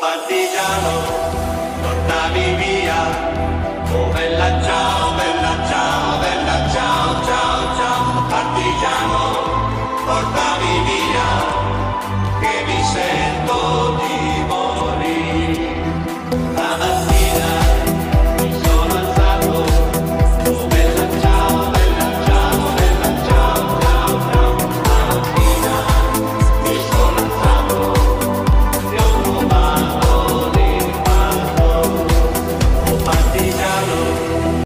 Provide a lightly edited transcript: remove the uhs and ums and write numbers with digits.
Partigiano, portami via. Oh bella ciao, bella ciao, bella ciao, ciao, ciao. Partigiano, portami via, che mi sento